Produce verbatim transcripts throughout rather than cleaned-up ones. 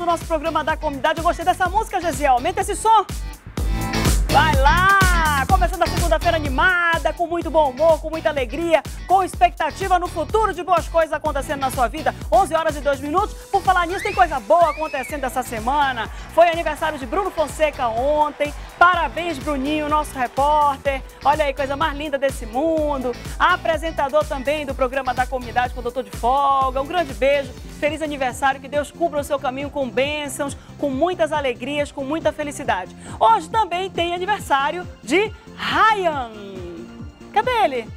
nosso programa da comunidade. Eu gostei dessa música, Gesiel. Aumenta esse som. Vai lá! Começando a segunda-feira animada, com muito bom humor, com muita alegria, com expectativa no futuro de boas coisas acontecendo na sua vida. onze horas e dois minutos. Por falar nisso, tem coisa boa acontecendo essa semana. Foi aniversário de Bruno Fonseca ontem. Parabéns, Bruninho, nosso repórter. Olha aí, coisa mais linda desse mundo. Apresentador também do programa da comunidade com o Doutor de Folga. Um grande beijo. Feliz aniversário, que Deus cubra o seu caminho com bênçãos, com muitas alegrias, com muita felicidade. Hoje também tem aniversário de Ryan. Cadê ele?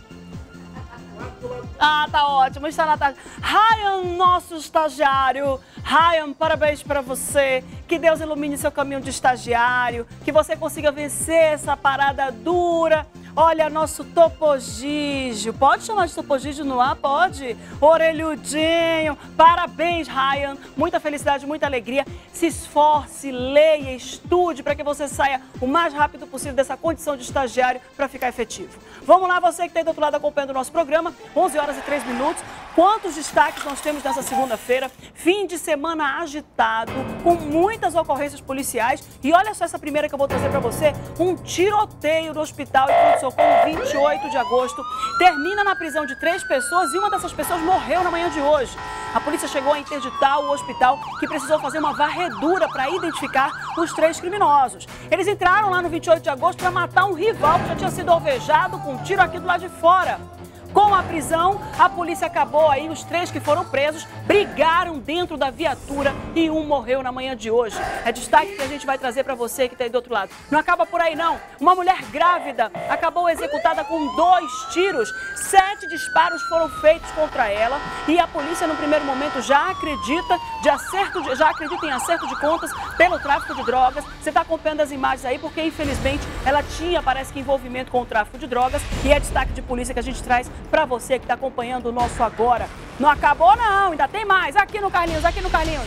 Ah, tá ótimo, está na tarde. Ryan, nosso estagiário. Ryan, parabéns para você. Que Deus ilumine seu caminho de estagiário, que você consiga vencer essa parada dura. Olha, nosso Topogígio. Pode chamar de Topogígio no ar? Pode. Orelhudinho. Parabéns, Ryan. Muita felicidade, muita alegria. Se esforce, leia, estude para que você saia o mais rápido possível dessa condição de estagiário para ficar efetivo. Vamos lá, você que está aí do outro lado acompanhando o nosso programa. onze horas e três minutos. Quantos destaques nós temos nessa segunda-feira? Fim de semana agitado, com muitas ocorrências policiais. E olha só essa primeira que eu vou trazer para você. Um tiroteio no hospital e socorro, vinte e oito de agosto, termina na prisão de três pessoas e uma dessas pessoas morreu na manhã de hoje. A polícia chegou a interditar o hospital, que precisou fazer uma varredura para identificar os três criminosos. Eles entraram lá no vinte e oito de agosto para matar um rival que já tinha sido alvejado com um tiro aqui do lado de fora. Com a prisão, a polícia acabou aí, os três que foram presos brigaram dentro da viatura e um morreu na manhã de hoje. É destaque que a gente vai trazer para você que está aí do outro lado. Não acaba por aí não. Uma mulher grávida acabou executada com dois tiros. Sete disparos foram feitos contra ela e a polícia no primeiro momento já acredita, de acerto de, já acredita em acerto de contas pelo tráfico de drogas. Você está acompanhando as imagens aí porque infelizmente ela tinha, parece que, envolvimento com o tráfico de drogas e é destaque de polícia que a gente traz para você que está acompanhando o nosso agora. Não acabou não, ainda tem mais. Aqui no Carlinhos, aqui no Carlinhos.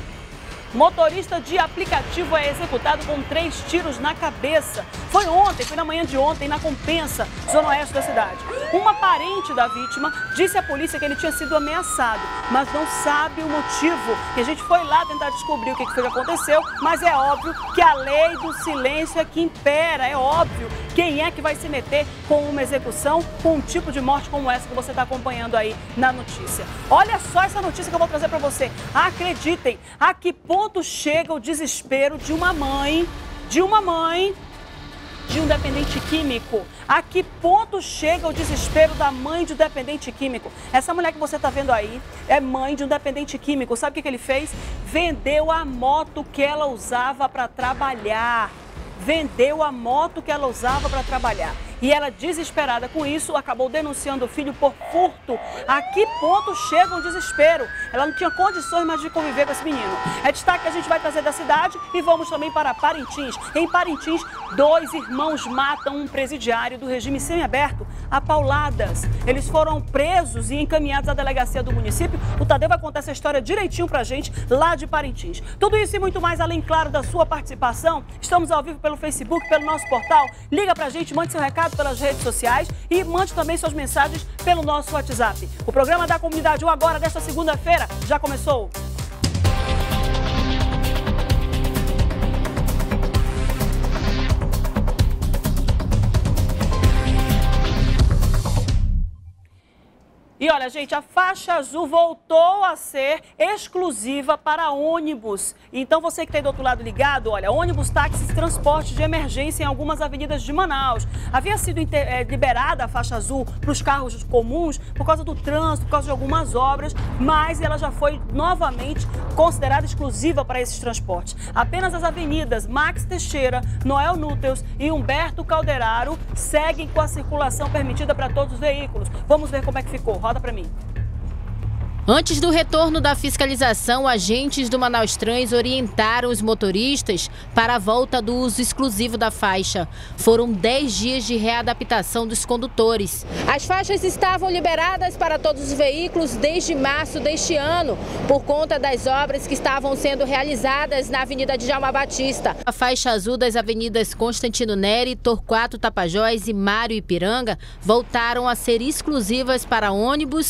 Motorista de aplicativo é executado com três tiros na cabeça. Foi ontem, foi na manhã de ontem, na Compensa, zona oeste da cidade. Uma parente da vítima disse à polícia que ele tinha sido ameaçado, mas não sabe o motivo. E a gente foi lá tentar descobrir o que foi que aconteceu, mas é óbvio que a lei do silêncio é que impera, é óbvio. Quem é que vai se meter com uma execução, com um tipo de morte como essa que você está acompanhando aí na notícia? Olha só essa notícia que eu vou trazer para você. Acreditem, a que ponto chega o desespero de uma mãe, de uma mãe, de um dependente químico. A que ponto chega o desespero da mãe de um dependente químico? Essa mulher que você está vendo aí é mãe de um dependente químico. Sabe o que que ele fez? Vendeu a moto que ela usava para trabalhar. Vendeu a moto que ela usava para trabalhar. E ela, desesperada com isso, acabou denunciando o filho por furto. A que ponto chega o desespero? Ela não tinha condições mais de conviver com esse menino. É destaque que a gente vai trazer da cidade e vamos também para Parintins. Em Parintins, dois irmãos matam um presidiário do regime semiaberto a pauladas. Eles foram presos e encaminhados à delegacia do município. O Tadeu vai contar essa história direitinho pra gente lá de Parintins. Tudo isso e muito mais, além, claro, da sua participação. Estamos ao vivo pelo Facebook, pelo nosso portal. Liga pra gente, mande seu recado pelas redes sociais e mande também suas mensagens pelo nosso WhatsApp. O programa da comunidade, o Agora, desta segunda-feira, já começou. E olha, gente, a faixa azul voltou a ser exclusiva para ônibus. Então você que está aí do outro lado ligado, olha, ônibus, táxis, transporte de emergência em algumas avenidas de Manaus. Havia sido é, liberada a faixa azul para os carros comuns por causa do trânsito, por causa de algumas obras, mas ela já foi novamente considerada exclusiva para esses transportes. Apenas as avenidas Max Teixeira, Noel Núteus e Humberto Calderaro seguem com a circulação permitida para todos os veículos. Vamos ver como é que ficou. Roda para mim. Antes do retorno da fiscalização, agentes do Manaus Trans orientaram os motoristas para a volta do uso exclusivo da faixa. Foram dez dias de readaptação dos condutores. As faixas estavam liberadas para todos os veículos desde março deste ano, por conta das obras que estavam sendo realizadas na Avenida Djalma Batista. A faixa azul das avenidas Constantino Neri, Torquato Tapajós e Mário Ipiranga voltaram a ser exclusivas para ônibus,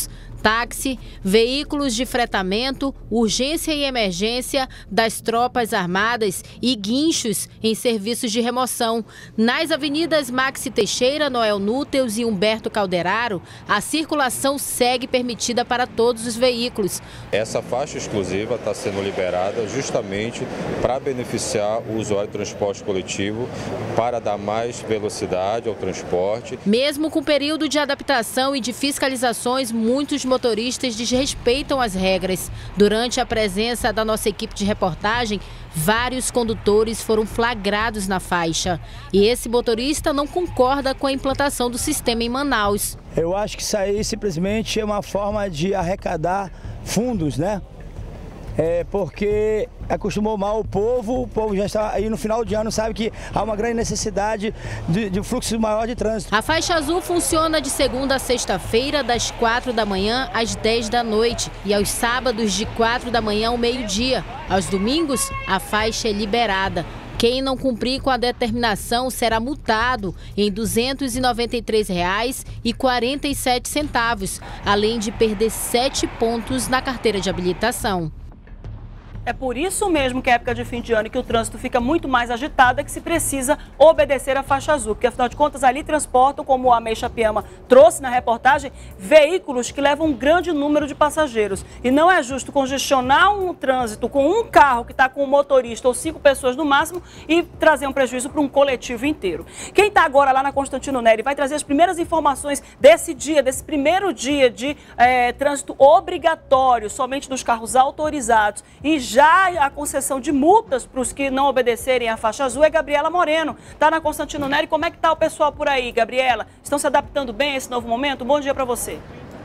táxi, veículos de fretamento, urgência e emergência das tropas armadas e guinchos em serviços de remoção. Nas avenidas Maxi Teixeira, Noel Núteus e Humberto Calderaro, a circulação segue permitida para todos os veículos. Essa faixa exclusiva está sendo liberada justamente para beneficiar o usuário de transporte coletivo, para dar mais velocidade ao transporte. Mesmo com período de adaptação e de fiscalizações, muitos motoristas desrespeitam as regras. Durante a presença da nossa equipe de reportagem, vários condutores foram flagrados na faixa. E esse motorista não concorda com a implantação do sistema em Manaus. Eu acho que isso aí simplesmente é uma forma de arrecadar fundos, né? É porque acostumou mal o povo, o povo já está aí no final de ano, sabe que há uma grande necessidade de, de fluxo maior de trânsito. A faixa azul funciona de segunda a sexta-feira, das quatro da manhã às dez da noite e aos sábados de quatro da manhã ao meio-dia. Aos domingos, a faixa é liberada. Quem não cumprir com a determinação será multado em duzentos e noventa e três reais e quarenta e sete centavos, além de perder sete pontos na carteira de habilitação. É por isso mesmo que é época de fim de ano que o trânsito fica muito mais agitado, é que se precisa obedecer a faixa azul, porque afinal de contas ali transportam, como o Ameixa Piama trouxe na reportagem, veículos que levam um grande número de passageiros. E não é justo congestionar um trânsito com um carro que está com um motorista ou cinco pessoas no máximo e trazer um prejuízo para um coletivo inteiro. Quem está agora lá na Constantino Neri vai trazer as primeiras informações desse dia, desse primeiro dia de é, trânsito obrigatório, somente dos carros autorizados e já a concessão de multas para os que não obedecerem à faixa azul é Gabriela Moreno. Está na Constantino Neri. Como é que está o pessoal por aí, Gabriela? Estão se adaptando bem a esse novo momento? Bom dia para você.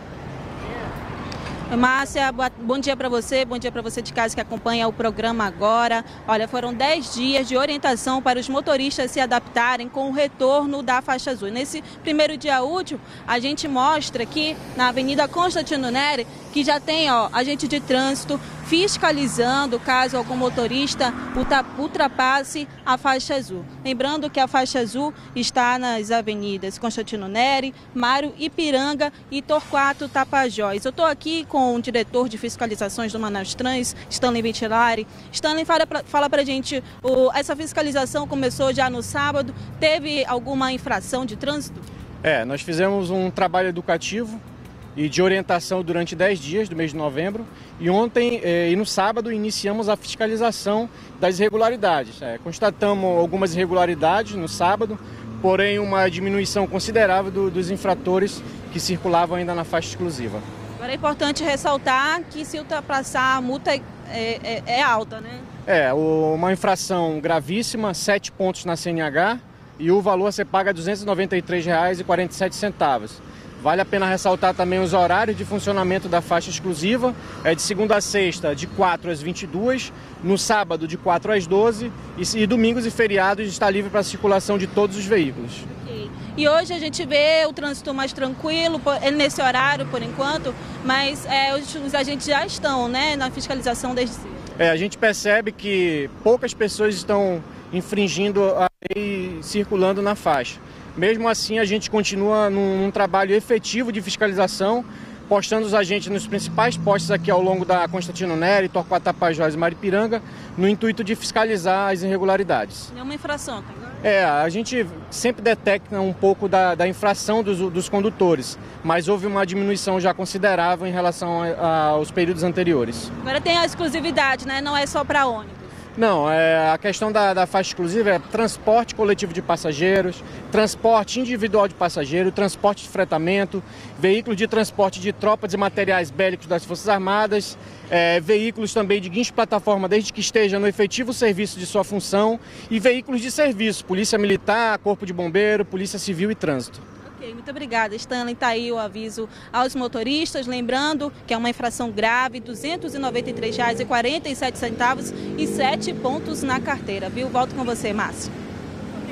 Márcia, bom dia para você, bom dia para você de casa que acompanha o programa agora. Olha, foram dez dias de orientação para os motoristas se adaptarem com o retorno da faixa azul. Nesse primeiro dia útil, a gente mostra aqui na Avenida Constantino Neri que já tem ó, agente de trânsito fiscalizando caso algum motorista ultrapasse a faixa azul. Lembrando que a faixa azul está nas avenidas Constantino Neri, Mário Ipiranga e Torquato Tapajós. Eu estou aqui com o diretor de fiscalizações do Manaus Trans, Stanley Ventilari. Stanley, fala pra, fala pra gente, o, essa fiscalização começou já no sábado, teve alguma infração de trânsito? É, nós fizemos um trabalho educativo e de orientação durante dez dias do mês de novembro. E ontem eh, e no sábado iniciamos a fiscalização das irregularidades. É, constatamos algumas irregularidades no sábado, porém uma diminuição considerável do, dos infratores que circulavam ainda na faixa exclusiva. Agora é importante ressaltar que se ultrapassar a multa é, é, é alta, né? É, uma infração gravíssima, sete pontos na C N H e o valor a ser pago é duzentos e noventa e três reais e quarenta e sete centavos. Vale a pena ressaltar também os horários de funcionamento da faixa exclusiva, é de segunda a sexta, de quatro às vinte e duas, no sábado, de quatro às doze, e, e domingos e feriados está livre para a circulação de todos os veículos. Okay. E hoje a gente vê o trânsito mais tranquilo, nesse horário por enquanto, mas é, os, os agentes já estão, né, na fiscalização desde cedo. É, a gente percebe que poucas pessoas estão infringindo a lei circulando na faixa. Mesmo assim, a gente continua num, num trabalho efetivo de fiscalização, postando os agentes nos principais postos aqui ao longo da Constantino Neri, Torquato Tapajós e Maripiranga, no intuito de fiscalizar as irregularidades. Nenhuma infração, tá agora? É, a gente sempre detecta um pouco da, da infração dos, dos condutores, mas houve uma diminuição já considerável em relação a, a, aos períodos anteriores. Agora tem a exclusividade, né? Não é só para ônibus. Não, é, a questão da, da faixa exclusiva é transporte coletivo de passageiros, transporte individual de passageiro, transporte de fretamento, veículos de transporte de tropas e materiais bélicos das Forças Armadas, é, veículos também de guincho plataforma desde que esteja no efetivo serviço de sua função e veículos de serviço, Polícia Militar, Corpo de Bombeiro, Polícia Civil e Trânsito. Ok, muito obrigada, Stanley. Está aí o aviso aos motoristas, lembrando que é uma infração grave, duzentos e noventa e três reais e quarenta e sete centavos e sete pontos na carteira, viu? Volto com você, Márcio.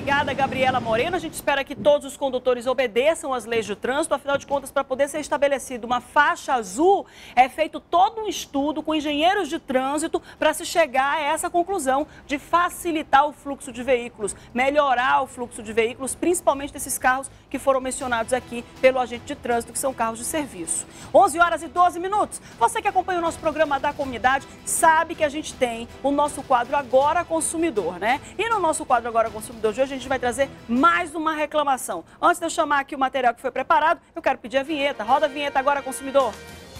obrigada, Gabriela Moreno. A gente espera que todos os condutores obedeçam às leis de trânsito. Afinal de contas, para poder ser estabelecida uma faixa azul, é feito todo um estudo com engenheiros de trânsito para se chegar a essa conclusão de facilitar o fluxo de veículos, melhorar o fluxo de veículos, principalmente desses carros que foram mencionados aqui pelo agente de trânsito, que são carros de serviço. onze horas e doze minutos. Você que acompanha o nosso programa da comunidade sabe que a gente tem o nosso quadro Agora Consumidor, né? E no nosso quadro Agora Consumidor de hoje a gente vai trazer mais uma reclamação. Antes de eu chamar aqui o material que foi preparado, eu quero pedir a vinheta. Roda a vinheta Agora Consumidor.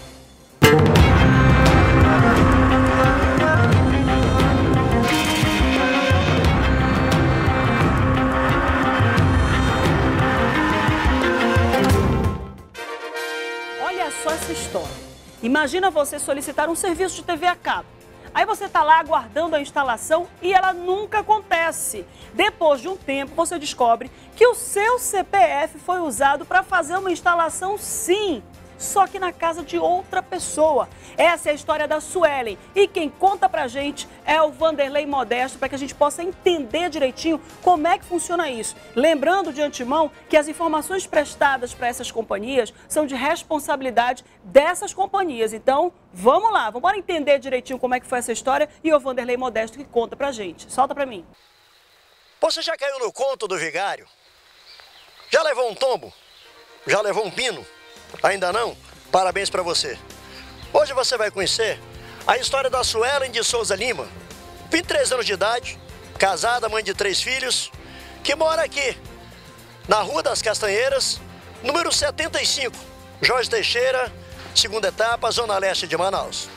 Olha só essa história. Imagina você solicitar um serviço de T V a cabo. Aí você está lá aguardando a instalação e ela nunca acontece. Depois de um tempo, você descobre que o seu C P F foi usado para fazer uma instalação, sim, só que na casa de outra pessoa. Essa é a história da Suelen. E quem conta pra gente é o Vanderlei Modesto, para que a gente possa entender direitinho como é que funciona isso. Lembrando de antemão que as informações prestadas para essas companhias são de responsabilidade dessas companhias. Então, vamos lá, vamos entender direitinho como é que foi essa história e o Vanderlei Modesto que conta pra gente. Solta pra mim. Você já caiu no conto do vigário? Já levou um tombo? Já levou um pino? Ainda não? Parabéns para você. Hoje você vai conhecer a história da Suelen de Souza Lima, vinte e três anos de idade, casada, mãe de três filhos, que mora aqui, na Rua das Castanheiras, número setenta e cinco, Jorge Teixeira, segunda etapa, Zona Leste de Manaus.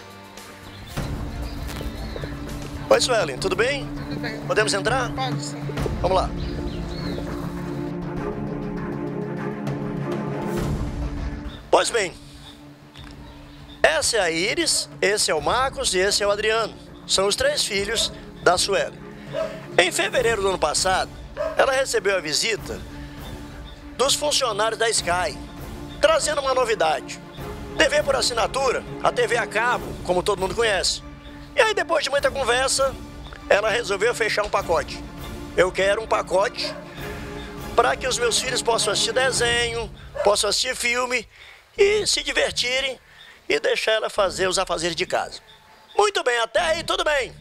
Oi, Suelen, tudo bem? Tudo bem. Podemos entrar? Pode sim. Vamos lá. Pois bem, essa é a Iris, esse é o Marcos e esse é o Adriano. São os três filhos da Suelen. Em fevereiro do ano passado, ela recebeu a visita dos funcionários da Sky, trazendo uma novidade. T V por assinatura, a T V a cabo, como todo mundo conhece. E aí, depois de muita conversa, ela resolveu fechar um pacote. Eu quero um pacote para que os meus filhos possam assistir desenho, possam assistir filme e se divertirem e deixar ela fazer os afazeres de casa. Muito bem, até aí tudo bem.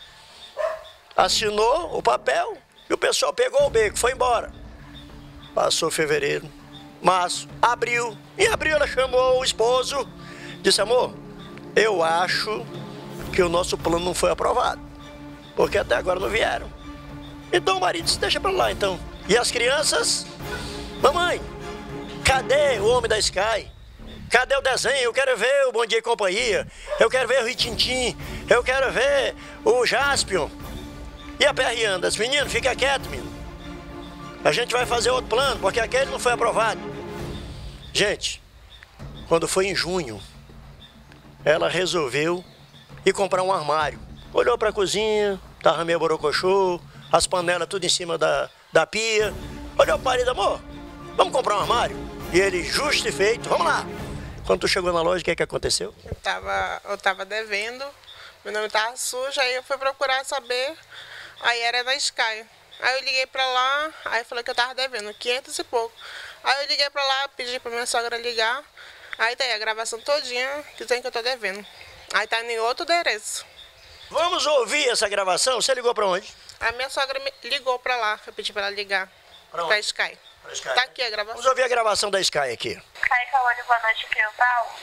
Assinou o papel e o pessoal pegou o beco, foi embora. Passou fevereiro, março, abril. Em abril ela chamou o esposo, disse: amor, eu acho que o nosso plano não foi aprovado, porque até agora não vieram. Então o marido disse: deixa pra lá então. E as crianças? Mamãe, cadê o homem da Sky? Cadê o desenho? Eu quero ver o Bom Dia e Companhia. Eu quero ver o Ritintim. Eu quero ver o Jaspion. E a P R Andas? Menino, fica quieto, menino. A gente vai fazer outro plano, porque aquele não foi aprovado. Gente, quando foi em junho, ela resolveu ir comprar um armário. Olhou pra cozinha, tava meio borocochô, as panelas tudo em cima da, da pia. Olhou pro marido: amor, vamos comprar um armário? E ele, justo e feito, vamos lá. Quando tu chegou na loja, o que é que aconteceu? Eu tava, eu tava devendo, meu nome tava sujo, aí eu fui procurar saber, aí era na Sky. Aí eu liguei pra lá, aí falei que eu tava devendo quinhentos e pouco. Aí eu liguei pra lá, pedi pra minha sogra ligar, aí tá aí a gravação todinha que tem que eu tô devendo. Aí tá em outro endereço. Vamos ouvir essa gravação? Você ligou pra onde? A minha sogra me ligou pra lá, eu pedi pra ela ligar pra, pra Sky. Pra Sky. Tá aqui a gravação. Vamos ouvir a gravação da Sky aqui. Sky falando, boa noite, Criançal.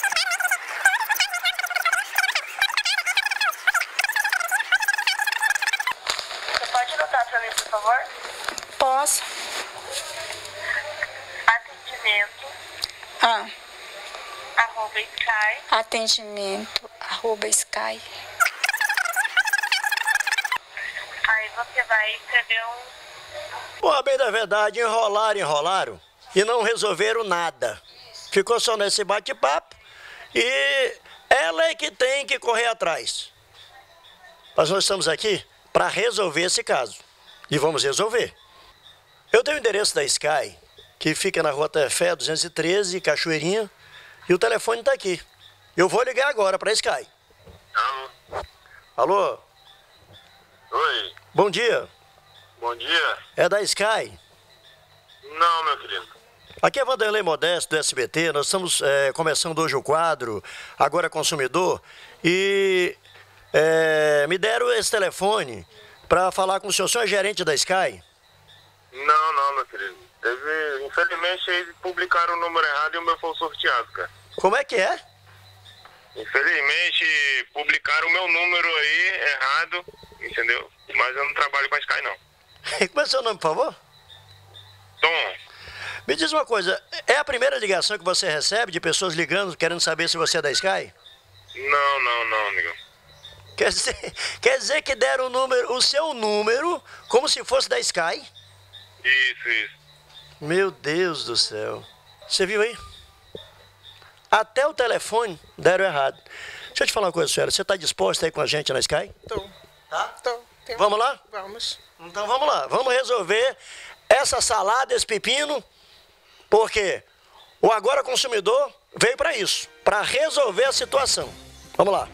Você pode anotar pra mim, por favor? Posso. Atendimento. Ah. Arroba Sky. Atendimento. Arroba Sky. Aí você vai escrever um... Bom, a bem da verdade, enrolaram, enrolaram e não resolveram nada. Ficou só nesse bate-papo e ela é que tem que correr atrás. Mas nós estamos aqui para resolver esse caso e vamos resolver. Eu tenho o endereço da Sky, que fica na Rua Tefé duzentos e treze, Cachoeirinha, e o telefone está aqui. Eu vou ligar agora para a Sky. Alô? Alô? Oi. Bom dia. Bom dia. É da Sky? Não, meu querido. Aqui é Vanderlei Modesto, do S B T. Nós estamos é, começando hoje o quadro Agora Consumidor. E é, me deram esse telefone para falar com o senhor. O senhor é gerente da Sky? Não, não, meu querido. Teve, infelizmente, eles publicaram o número errado e o meu foi sorteado, cara. Como é que é? Infelizmente, publicaram o meu número aí errado, entendeu? Mas eu não trabalho com a Sky, não. Como é o seu nome, por favor? Tom. Me diz uma coisa, é a primeira ligação que você recebe de pessoas ligando, querendo saber se você é da Sky? Não, não, não, amigo. Quer dizer, quer dizer que deram o, número, o seu número como se fosse da Sky? Isso, isso. Meu Deus do céu. Você viu aí? Até o telefone deram errado. Deixa eu te falar uma coisa, senhora. Você está disposta a ir com a gente na Sky? Tô. Tá? Tô. Tem... Vamos lá? Vamos. Então vamos lá. Vamos resolver essa salada, esse pepino, porque o Agora Consumidor veio para isso, para resolver a situação. Vamos lá.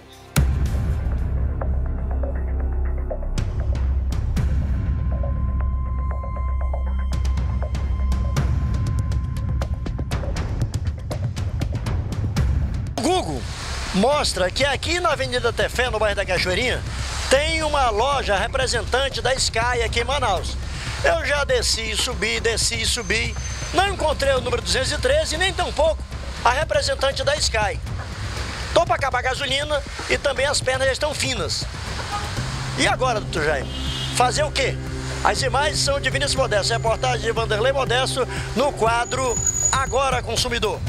O Google mostra que aqui na Avenida Tefé, no bairro da Cachoeirinha, tem uma loja representante da Sky aqui em Manaus. Eu já desci, subi, desci, subi, não encontrei o número duzentos e treze, nem tampouco a representante da Sky. Tô para acabar a gasolina e também as pernas já estão finas. E agora, doutor Jaime? Fazer o quê? As imagens são de Vinícius Modesto, reportagem de Vanderlei Modesto no quadro Agora Consumidor.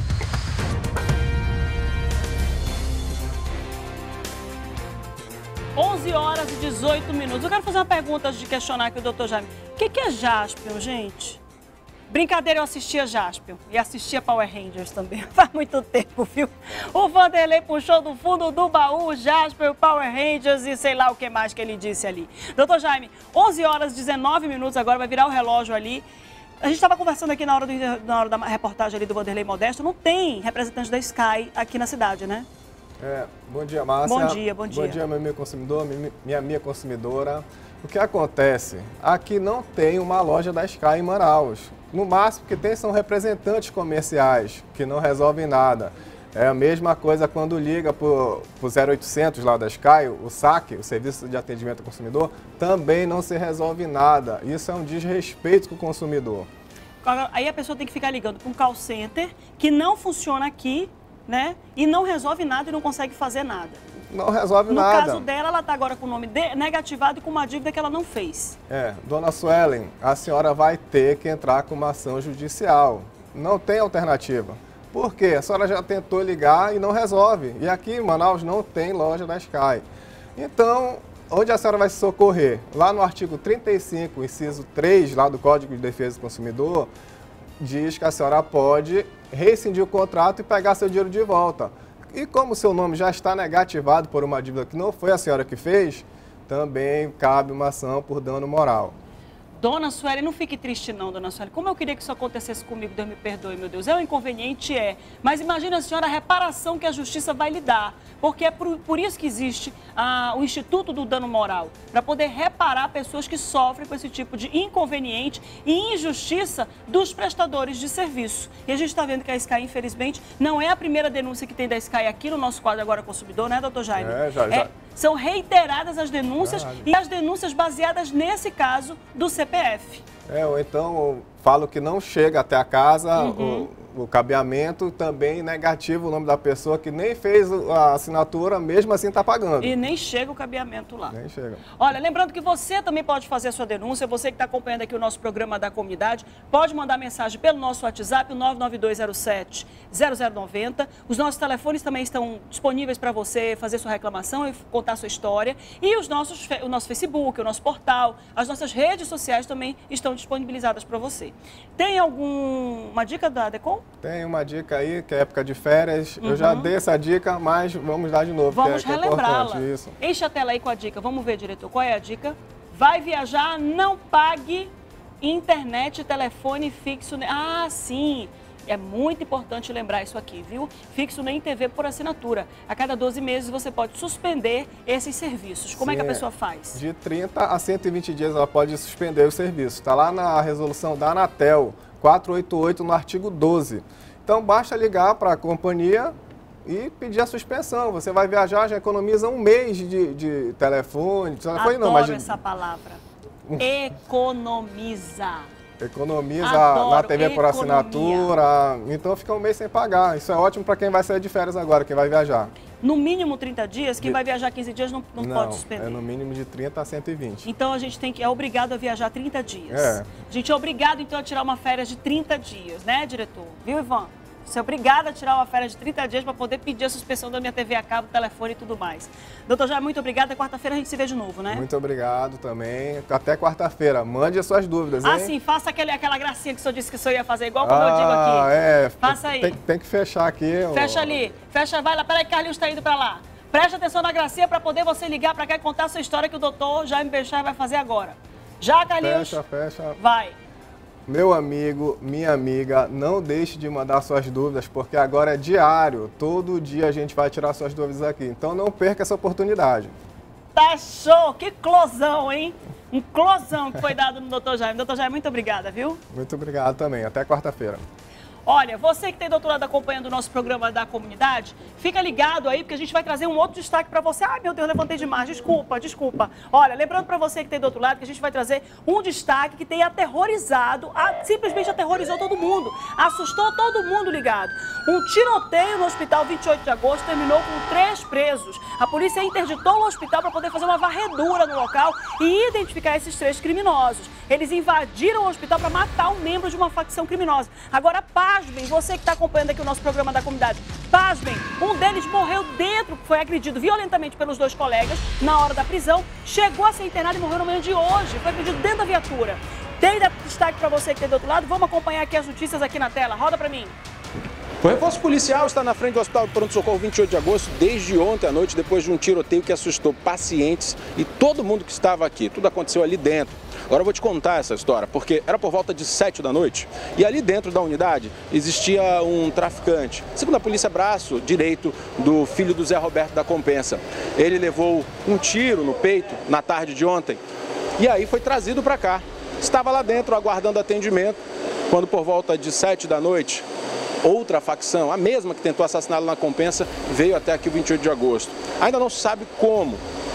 onze horas e dezoito minutos. Eu quero fazer uma pergunta antes de questionar aqui o doutor Jaime. O que, que é Jaspion, gente? Brincadeira, eu assistia Jaspion e assistia Power Rangers também. Faz muito tempo, viu? O Vanderlei puxou do fundo do baú Jaspion, Power Rangers e sei lá o que mais que ele disse ali. doutor Jaime, onze horas e dezenove minutos agora, vai virar o relógio ali. A gente estava conversando aqui na hora, do, na hora da reportagem ali do Vanderlei Modesto. Não tem representante da Sky aqui na cidade, né? É, bom dia, Márcia. Bom dia, bom dia. Bom dia, meu amigo consumidor, minha amiga consumidora. O que acontece? Aqui não tem uma loja da Sky em Manaus. No máximo que tem são representantes comerciais, que não resolvem nada. É a mesma coisa quando liga para o zero oitocentos lá da Sky, o S A C, o Serviço de Atendimento ao Consumidor, também não se resolve nada. Isso é um desrespeito com o consumidor. Aí a pessoa tem que ficar ligando para um call center que não funciona aqui, né? E não resolve nada e não consegue fazer nada. Não resolve no nada. No caso dela, ela está agora com o nome de, negativado e com uma dívida que ela não fez. É, dona Suelen, a senhora vai ter que entrar com uma ação judicial. Não tem alternativa. Por quê? A senhora já tentou ligar e não resolve. E aqui em Manaus não tem loja da Sky. Então, onde a senhora vai se socorrer? Lá no artigo trinta e cinco, inciso três, lá do Código de Defesa do Consumidor, diz que a senhora pode rescindir o contrato e pegar seu dinheiro de volta. E como seu nome já está negativado por uma dívida que não foi a senhora que fez, também cabe uma ação por dano moral. Dona Sueli, não fique triste não, dona Sueli. Como eu queria que isso acontecesse comigo, Deus me perdoe, meu Deus. É um inconveniente, é. Mas imagina, a senhora, a reparação que a justiça vai lhe dar. Porque é por, por isso que existe ah, o Instituto do Dano Moral. Para poder reparar pessoas que sofrem com esse tipo de inconveniente e injustiça dos prestadores de serviço. E a gente está vendo que a Sky, infelizmente, não é a primeira denúncia que tem da Sky aqui no nosso quadro Agora Consumidor, né, doutor Jaime? É, já, já. É, são reiteradas as denúncias Verdade. E as denúncias baseadas nesse caso do C P F. É, ou então eu falo que não chega até a casa, Uhum. o, o cabeamento também negativo o nome da pessoa que nem fez a assinatura, mesmo assim está pagando. E nem chega o cabeamento lá. Nem chega. Olha, lembrando que você também pode fazer a sua denúncia, você que está acompanhando aqui o nosso programa da comunidade, pode mandar mensagem pelo nosso WhatsApp, o nove nove dois zero sete zero zero nove zero. Os nossos telefones também estão disponíveis para você fazer sua reclamação e contar sua história. E os nossos, o nosso Facebook, o nosso portal, as nossas redes sociais também estão disponibilizadas para você. Tem alguma dica da Decom? Tem uma dica aí, que é época de férias. Uhum. Eu já dei essa dica, mas vamos dar de novo, Vamos que é, que é relembrá-la. importante isso. Enche a tela aí com a dica. Vamos ver, diretor, qual é a dica? Vai viajar, não pague internet, telefone fixo. Ah, sim. É muito importante lembrar isso aqui, viu? Fixo nem T V por assinatura. A cada doze meses você pode suspender esses serviços. Como Sim, é que a pessoa faz? De trinta a cento e vinte dias ela pode suspender o serviço. Está lá na resolução da Anatel, quatrocentos e oitenta e oito, no artigo doze. Então basta ligar para a companhia e pedir a suspensão. Você vai viajar, já economiza um mês de, de telefone. De telefone Adoro não, mas de... essa palavra. Economiza. Economiza Adoro, na T V por economia. assinatura, então fica um mês sem pagar. Isso é ótimo para quem vai sair de férias agora, quem vai viajar. No mínimo trinta dias, quem de... vai viajar quinze dias não, não, não pode suspender. É no mínimo de trinta a cento e vinte. Então a gente tem que, é obrigado a viajar trinta dias. É. A gente é obrigado então a tirar uma férias de trinta dias, né, diretor? Viu, Ivan? Você é obrigada a tirar uma férias de trinta dias para poder pedir a suspensão da minha T V a cabo, telefone e tudo mais. Doutor Jair, muito obrigada. Quarta-feira a gente se vê de novo, né? Muito obrigado também. Até quarta-feira. Mande as suas dúvidas, hein? Ah, sim. Faça aquele, aquela gracinha que o senhor disse que o senhor ia fazer, igual como ah, eu digo aqui. é. Faça aí. Tem, tem que fechar aqui. Fecha ó. ali. Fecha, vai lá. Peraí, Carlinhos está indo para lá. Preste atenção na gracinha para poder você ligar para cá e contar a sua história que o doutor Jaime Bechar vai fazer agora. Já, Carlinhos? Fecha, fecha. Vai. Meu amigo, minha amiga, não deixe de mandar suas dúvidas, porque agora é diário. Todo dia a gente vai tirar suas dúvidas aqui. Então não perca essa oportunidade. Tá show! Que closão, hein? Um closão que foi dado no doutor Jaime. doutor Jaime, muito obrigada, viu? Muito obrigado também. Até quarta-feira. Olha, você que tem doutorado acompanhando o nosso programa da comunidade, fica ligado aí, porque a gente vai trazer um outro destaque para você. Ai, meu Deus, levantei demais. Desculpa, desculpa. Olha, lembrando para você que tem doutorado, que a gente vai trazer um destaque que tem aterrorizado, simplesmente aterrorizou todo mundo. Assustou todo mundo ligado. Um tiroteio no hospital vinte e oito de agosto terminou com três presos. A polícia interditou o hospital para poder fazer uma varredura no local e identificar esses três criminosos. Eles invadiram o hospital para matar um membro de uma facção criminosa. Agora, pasmem, você que está acompanhando aqui o nosso programa da comunidade, pasmem, um deles morreu dentro, foi agredido violentamente pelos dois colegas na hora da prisão, chegou a ser internado e morreu no manhã de hoje, foi agredido dentro da viatura. Tem destaque para você que tem do outro lado, vamos acompanhar aqui as notícias aqui na tela, roda para mim. O reforço policial está na frente do Hospital do Pronto-Socorro vinte e oito de agosto desde ontem à noite, depois de um tiroteio que assustou pacientes e todo mundo que estava aqui. Tudo aconteceu ali dentro. Agora eu vou te contar essa história, porque era por volta de sete da noite e ali dentro da unidade existia um traficante, segundo a polícia, braço direito do filho do Zé Roberto da Compensa. Ele levou um tiro no peito na tarde de ontem e aí foi trazido para cá. Estava lá dentro aguardando atendimento, quando por volta de sete da noite, outra facção, a mesma que tentou assassiná-lo na Compensa, veio até aqui o vinte e oito de agosto. Ainda não se sabe como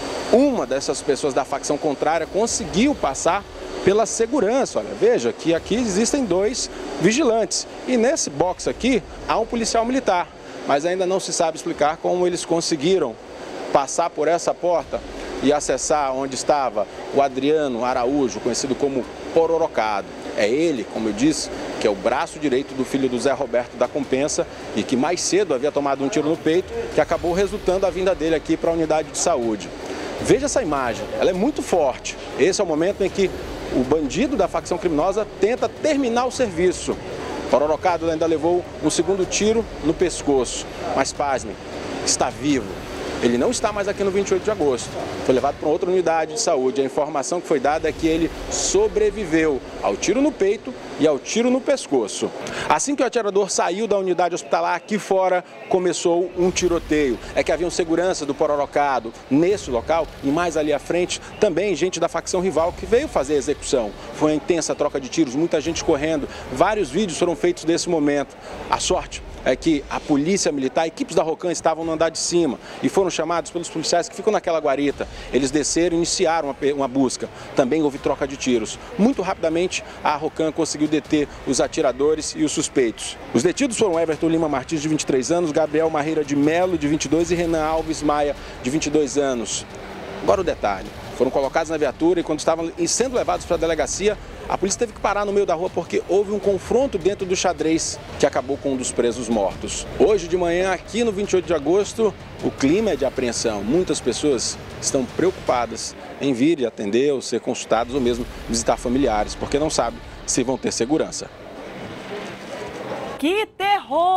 uma dessas pessoas da facção contrária conseguiu passar pela segurança. Olha, veja que aqui existem dois vigilantes e nesse box aqui há um policial militar, mas ainda não se sabe explicar como eles conseguiram passar por essa porta e acessar onde estava o Adriano Araújo, conhecido como Pororocado. É ele, como eu disse, que é o braço direito do filho do Zé Roberto da Compensa e que mais cedo havia tomado um tiro no peito, que acabou resultando a vinda dele aqui para a unidade de saúde. Veja essa imagem, ela é muito forte. Esse é o momento em que o bandido da facção criminosa tenta terminar o serviço. Pororocado ainda levou um segundo tiro no pescoço, mas pasmem, está vivo. Ele não está mais aqui no vinte e oito de agosto, foi levado para outra unidade de saúde. A informação que foi dada é que ele sobreviveu ao tiro no peito e ao tiro no pescoço. Assim que o atirador saiu da unidade hospitalar, aqui fora começou um tiroteio. É que havia um segurança do Pororocado nesse local e mais ali à frente também gente da facção rival que veio fazer a execução. Foi uma intensa troca de tiros, muita gente correndo, vários vídeos foram feitos nesse momento. A sorte é que a polícia militar, equipes da Rocan estavam no andar de cima e foram chamados pelos policiais que ficam naquela guarita. Eles desceram e iniciaram uma, uma busca. Também houve troca de tiros. Muito rapidamente, a Rocan conseguiu deter os atiradores e os suspeitos. Os detidos foram Everton Lima Martins, de vinte e três anos, Gabriel Marreira de Melo, de vinte e dois, e Renan Alves Maia, de vinte e dois anos. Agora o detalhe. Foram colocados na viatura e quando estavam sendo levados para a delegacia, a polícia teve que parar no meio da rua porque houve um confronto dentro do xadrez que acabou com um dos presos mortos. Hoje de manhã, aqui no vinte e oito de agosto, o clima é de apreensão. Muitas pessoas estão preocupadas em vir e atender ou ser consultadas ou mesmo visitar familiares, porque não sabem se vão ter segurança. Que terror!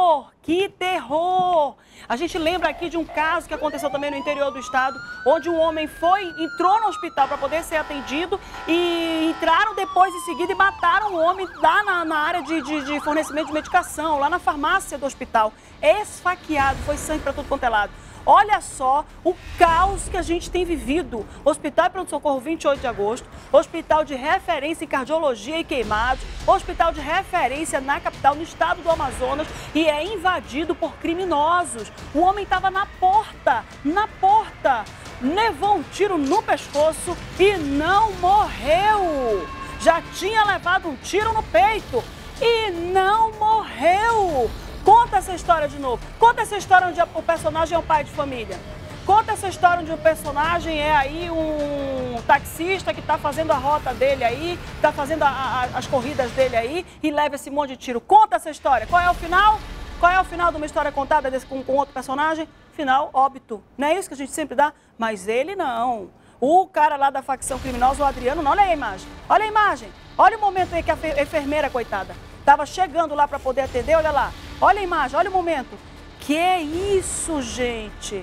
Que terror! A gente lembra aqui de um caso que aconteceu também no interior do estado, onde um homem foi, entrou no hospital para poder ser atendido e entraram depois em seguida e mataram o homem lá na, na área de, de, de fornecimento de medicação, lá na farmácia do hospital. Esfaqueado, foi sangue para tudo quanto é lado. Olha só o caos que a gente tem vivido. Hospital e Pronto-Socorro vinte e oito de agosto, hospital de referência em cardiologia e queimados, hospital de referência na capital, no estado do Amazonas, e é invadido por criminosos. O homem estava na porta, na porta, levou um tiro no pescoço e não morreu. Já tinha levado um tiro no peito e não morreu. Conta essa história de novo. Conta essa história onde o personagem é um pai de família. Conta essa história onde o personagem é aí um taxista que está fazendo a rota dele aí, está fazendo a, a, as corridas dele aí e leva esse monte de tiro. Conta essa história. Qual é o final? Qual é o final de uma história contada desse, com, com outro personagem? Final, óbito. Não é isso que a gente sempre dá? Mas ele não. O cara lá da facção criminosa, o Adriano, não. Olha aí a imagem. Olha a imagem. Olha o momento aí que a enfermeira, coitada, estava chegando lá para poder atender. Olha lá. Olha a imagem, olha o momento. Que é isso, gente?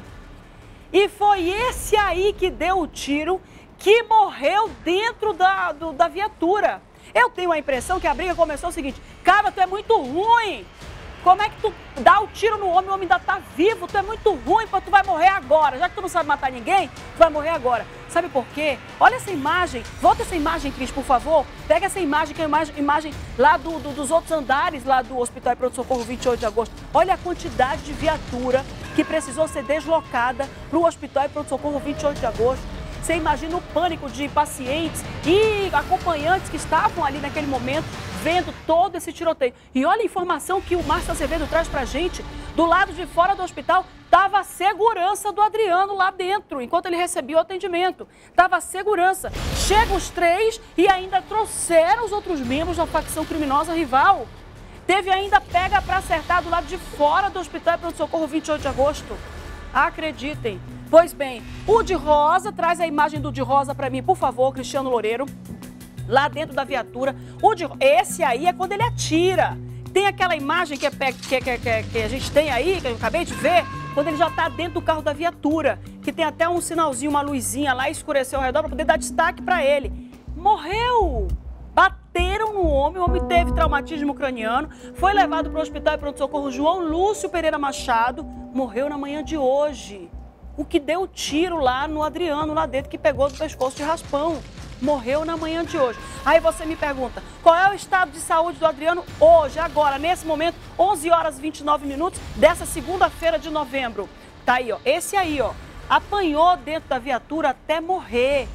E foi esse aí que deu o tiro, que morreu dentro da, do, da viatura. Eu tenho a impressão que a briga começou o seguinte: cara, tu é muito ruim. Como é que tu dá o tiro no homem, o homem ainda tá vivo? Tu é muito ruim, tu vai morrer agora. Já que tu não sabe matar ninguém, tu vai morrer agora. Sabe por quê? Olha essa imagem. Volta essa imagem, Cris, por favor. Pega essa imagem, que é a imagem, imagem lá do, do, dos outros andares, lá do Hospital e Pronto-Socorro vinte e oito de agosto. Olha a quantidade de viatura que precisou ser deslocada para o Hospital e Pronto-Socorro vinte e oito de agosto. Você imagina o pânico de pacientes e acompanhantes que estavam ali naquele momento, vendo todo esse tiroteio. E olha a informação que o Márcio Azevedo traz pra gente. Do lado de fora do hospital, estava a segurança do Adriano lá dentro, enquanto ele recebia o atendimento. Estava a segurança. Chegam os três e ainda trouxeram os outros membros da facção criminosa rival. Teve ainda pega pra acertar do lado de fora do Hospital e Pronto-Socorro vinte e oito de agosto. Acreditem. Pois bem, o de rosa, traz a imagem do de rosa pra mim, por favor, Cristiano Loureiro. Lá dentro da viatura, o de, esse aí é quando ele atira. Tem aquela imagem que, é, que, que, que, que a gente tem aí, que eu acabei de ver, quando ele já está dentro do carro da viatura, que tem até um sinalzinho, uma luzinha lá, escureceu ao redor para poder dar destaque para ele. Morreu! Bateram no homem, o homem teve traumatismo craniano, foi levado para o Hospital e Pronto-Socorro João Lúcio Pereira Machado, morreu na manhã de hoje. O que deu tiro lá no Adriano, lá dentro, que pegou do pescoço de raspão. Morreu na manhã de hoje. Aí você me pergunta, qual é o estado de saúde do Adriano hoje, agora, nesse momento, onze horas e vinte e nove minutos dessa segunda-feira de novembro. Tá aí, ó, esse aí, ó, apanhou dentro da viatura até morrer.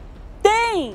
Tem,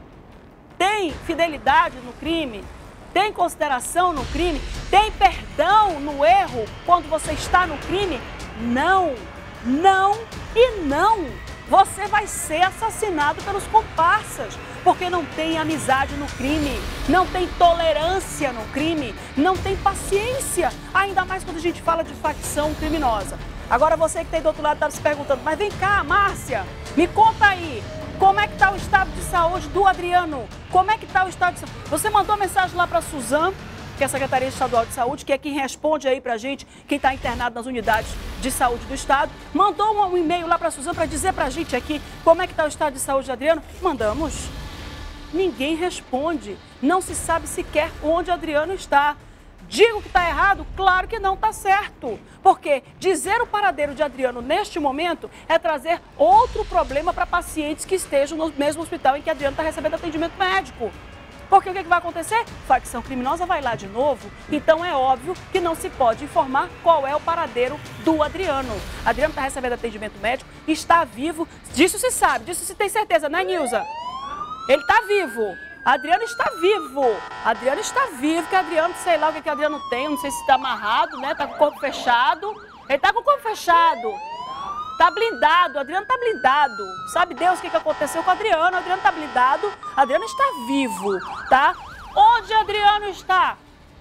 tem fidelidade no crime, tem consideração no crime, tem perdão no erro quando você está no crime? Não, não e não. Você vai ser assassinado pelos comparsas, porque não tem amizade no crime, não tem tolerância no crime, não tem paciência, ainda mais quando a gente fala de facção criminosa. Agora você que está aí do outro lado está se perguntando, mas vem cá, Márcia, me conta aí, como é que está o estado de saúde do Adriano? Como é que está o estado de saúde? Você mandou mensagem lá para a Suzane, que é a Secretaria Estadual de Saúde, que é quem responde aí pra gente, quem está internado nas unidades de saúde do estado. Mandou um e-mail lá para a Suzane para dizer pra gente aqui como é que está o estado de saúde de Adriano. Mandamos. Ninguém responde. Não se sabe sequer onde Adriano está. Digo que está errado? Claro que não está certo. Porque dizer o paradeiro de Adriano neste momento é trazer outro problema para pacientes que estejam no mesmo hospital em que Adriano está recebendo atendimento médico. Porque o que, que vai acontecer? Facção criminosa vai lá de novo, então é óbvio que não se pode informar qual é o paradeiro do Adriano. Adriano está recebendo atendimento médico, está vivo, disso se sabe, disso se tem certeza, né, Nilza? Ele está vivo, Adriano está vivo, Adriano está vivo, que Adriano, sei lá o que, que Adriano tem, não sei se está amarrado, né, está com o corpo fechado, ele está com o corpo fechado. Tá blindado, Adriano tá blindado. Sabe Deus o que, que aconteceu com o Adriano? Adriano tá blindado, Adriano está vivo, tá? Onde Adriano está?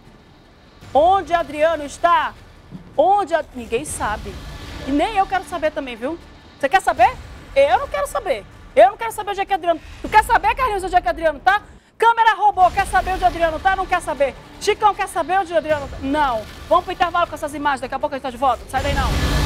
Onde Adriano está? Onde? A... Ninguém sabe. E nem eu quero saber também, viu? Você quer saber? Eu não quero saber. Eu não quero saber onde é que Adriano... Tu quer saber, Carlinhos, onde é que Adriano tá? Câmera roubou, quer saber onde o Adriano tá? Não quer saber. Chicão quer saber onde o Adriano tá? Não. Vamos pro intervalo com essas imagens, daqui a pouco a gente tá de volta. Sai daí não.